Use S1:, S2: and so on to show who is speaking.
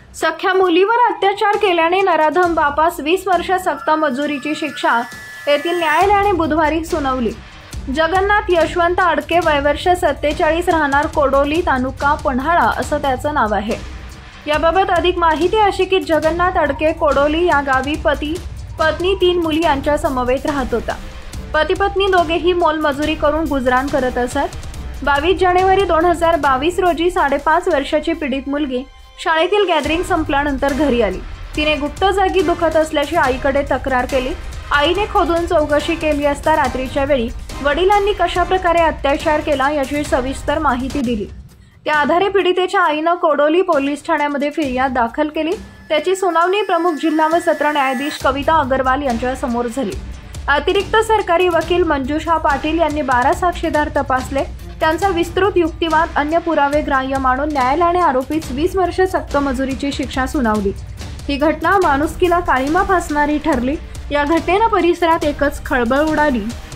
S1: सख्या मुलीवर अत्याचार केल्याने नराधम बापास 20 वर्ष सक्त मजुरीची शिक्षा येथील न्यायालयाने बुधवारी सुनावली। जगन्नाथ यशवंत अडके वय वर्ष 47 राहणार कोडोली तालुका पन्हाळा असं त्याचं नाव आहे। याबाबत अधिक माहिती अशी की जगन्नाथ अडके कोडोली या गावी पती पत्नी 3 मुली यांच्या समवेत राहत होता। पती पत्नी दोघेही मोलमजुरी करून गुजराण करत असत। 22 जानेवारी 2022 रोजी 5.5 वर्षाची पीडित मुलगी शाळेतील गॅदरिंग संपल्यानंतर घरी आली। तिने गुप्त जागी दुखत असल्याची आईकडे तक्रार केली। आईने खोदून चौकशी केली असता रात्रीच्या वेळी वडिलांनी कशा प्रकारे अत्याचार केला याची सविस्तर माहिती दिली। त्या आधारे पीडितेच्या आईने कोडोली पोलीस ठाण्यामध्ये फिर्याद दाखल केली। त्याची सुनावणी प्रमुख जिल्हा व सत्र न्यायाधीश कविता अग्रवाल यांच्या समोर झाली। अतिरिक्त सरकारी वकील मंजुषा पाटील यांनी 12 साक्षीदार तपासले। त्यांचा विस्तृत युक्तिवाद अन्य पुरावे ग्राह्य मानून न्यायालयाने आरोपीस 20 वर्ष सक्त मजुरीची शिक्षा सुनावली। ही घटना माणुसकीला काळिमा फासणारी ठरली। या घटनेने परिसरात एकच खळबळ उडाली।